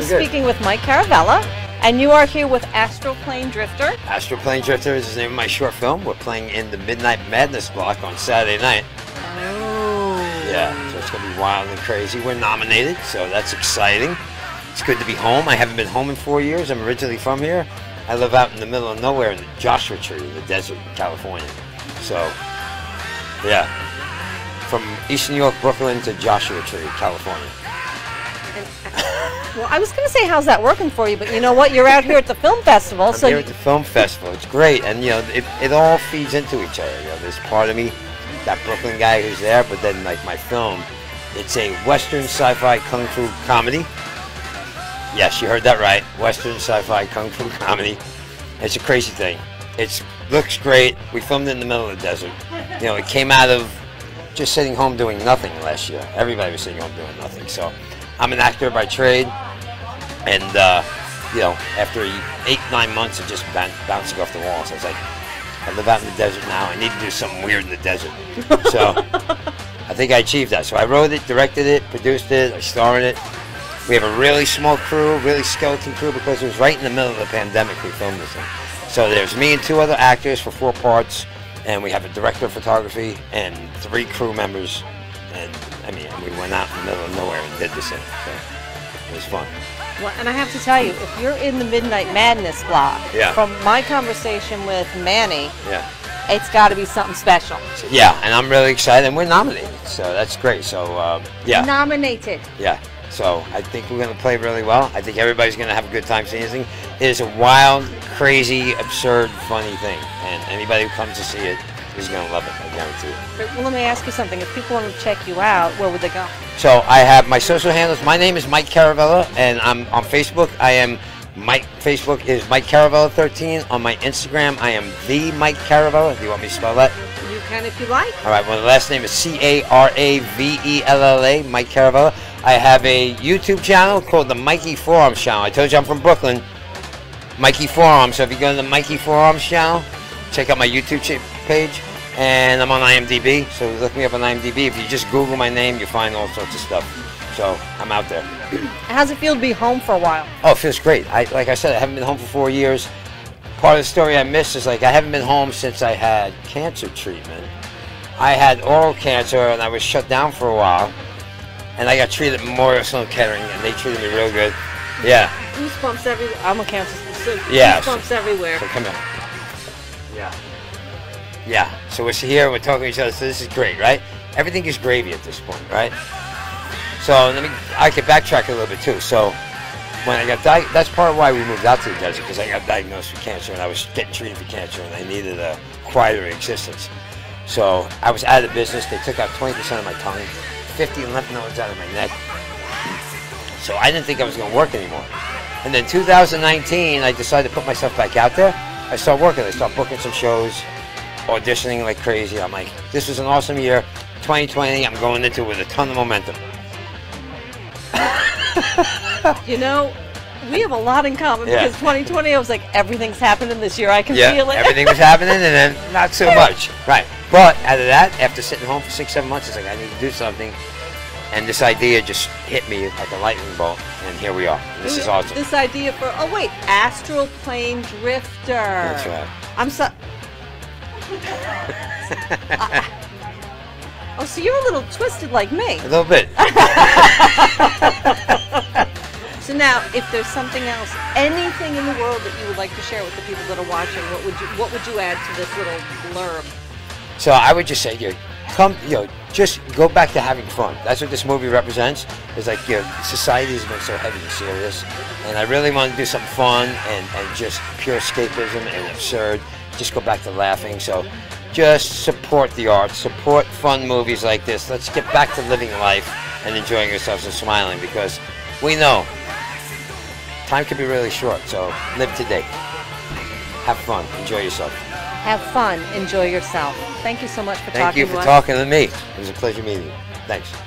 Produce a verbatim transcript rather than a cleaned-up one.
speaking with Mike Caravella, and you are here with Astral Plane Drifter. Astral Plane Drifter is the name of my short film. We're playing in the Midnight Madness block on Saturday night. Oh. Yeah, so it's going to be wild and crazy. We're nominated, so that's exciting. It's good to be home. I haven't been home in four years. I'm originally from here. I live out in the middle of nowhere in the Joshua Tree, the desert in California. So, yeah. From East New York, Brooklyn to Joshua Tree, California. And, well, I was going to say, how's that working for you? But you know what? You're out here at the film festival. I'm so here at the film festival. It's great. And, you know, it, it all feeds into each other. You know, there's part of me, that Brooklyn guy who's there, but then, like, my film, it's a Western sci-fi kung fu comedy. Yes, you heard that right. Western sci-fi kung fu comedy. It's a crazy thing. It looks great. We filmed it in the middle of the desert. You know, it came out of just sitting home doing nothing last year. Everybody was sitting home doing nothing. So I'm an actor by trade. And, uh, you know, after eight, nine months of just bouncing off the walls, I was like, I live out in the desert now. I need to do something weird in the desert. So I think I achieved that. So I wrote it, directed it, produced it, I star in it. We have a really small crew, really skeleton crew, because it was right in the middle of the pandemic we filmed this thing. So there's me and two other actors for four parts, and we have a director of photography and three crew members. And I mean, we went out in the middle of nowhere and did this thing. So it was fun. Well, and I have to tell you, if you're in the Midnight Madness block, yeah. from my conversation with Manny, yeah. it's got to be something special. So, yeah, and I'm really excited, and we're nominated, so that's great. So um, yeah. Nominated. Yeah. So I think we're going to play really well. I think everybody's going to have a good time seeing this thing. It is a wild, crazy, absurd, funny thing. And anybody who comes to see it is going to love it, I guarantee it. Well, let me ask you something. If people want to check you out, where would they go? So I have my social handles. My name is Mike Caravella, and I'm on Facebook. I am Mike. Facebook is Mike Caravella thirteen. On my Instagram, I am the Mike Caravella. Do you want me to spell that? You can if you like. All right. Well, the last name is C A R A V E L L A, Mike Caravella. I have a YouTube channel called the Mikey Forearms Channel. I told you I'm from Brooklyn. Mikey Forearms. So if you go to the Mikey Forearms Channel, check out my YouTube page. And I'm on I M D B, so look me up on I M D B. If you just Google my name, you find all sorts of stuff. So I'm out there. How's it feel to be home for a while? Oh, it feels great. I, like I said, I haven't been home for four years. Part of the story I missed is like I haven't been home since I had cancer treatment. I had oral cancer, and I was shut down for a while. And I got treated at Memorial Sloan Kettering, and they treated me real good. Yeah. Goosebumps everywhere. I'm a cancer patient. Yeah. Goosebumps so, everywhere. So come here. Yeah. Yeah. So we're here, we're talking to each other, so this is great, right? Everything is gravy at this point, right? So let me, I can backtrack a little bit too. So when I got diagnosed, that's part of why we moved out to the desert, because I got diagnosed with cancer, and I was getting treated for cancer, and I needed a quieter existence. So I was out of business. They took out twenty percent of my tongue. fifty lymph nodes out of my neck. So I didn't think I was going to work anymore. And then two thousand nineteen, I decided to put myself back out there. I started working. I started booking some shows, auditioning like crazy. I'm like, this was an awesome year. twenty twenty, I'm going into it with a ton of momentum. You know, we have a lot in common, yeah. because twenty twenty, I was like, everything's happening this year. I can yeah, feel it. Everything was happening, and then not so much. Right. But out of that, after sitting home for six, seven months, it's like, I need to do something. And this idea just hit me like a lightning bolt, and here we are. This is awesome. This idea for, oh wait, Astral Plane Drifter. That's right. I'm so... uh, oh, so you're a little twisted like me. A little bit. So now, if there's something else, anything in the world that you would like to share with the people that are watching, what would you, what would you add to this little blurb? So I would just say, you know, come, you know, just go back to having fun. That's what this movie represents. It's like, you know, society has been so heavy and serious, and I really want to do something fun and, and just pure escapism and absurd. Just go back to laughing. So just support the arts, support fun movies like this. Let's get back to living life and enjoying ourselves and smiling, because we know time can be really short. So live today. Have fun. Enjoy yourself. Have fun. Enjoy yourself. Thank you so much for Thank talking to us. Thank you for talking to me. It was a pleasure meeting you. Thanks.